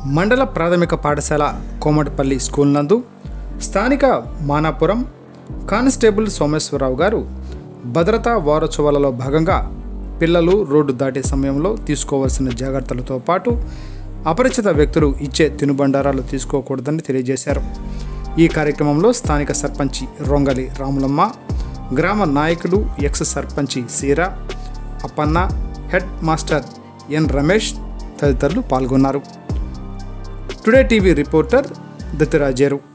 మండల ప్రాథమిక పాఠశాల కోమటిపల్లి స్కూల్ నందు స్థానిక మానాపురం కానిస్టేబుల్ సోమేశ్వరరావు గారు భద్రతా వారోత్సవాలలో భాగంగా పిల్లలు రోడ్డు దాటే సమయంలో తీసుకోవాల్సిన జాగ్రత్తలతో పాటు అపరిచిత వ్యక్తులు ఇచ్చే తినుబండారాలు తీసుకోకూడదని తెలియజేశారు. ఈ కార్యక్రమంలో స్థానిక సర్పంచి రొంగలి రాములమ్మ, గ్రామ నాయకులు ఎక్స్ సర్పంచి Seera Appanna, head master N Ramesh తదితరులు పాల్గొన్నారు. Today TV reporter Dattirajeru.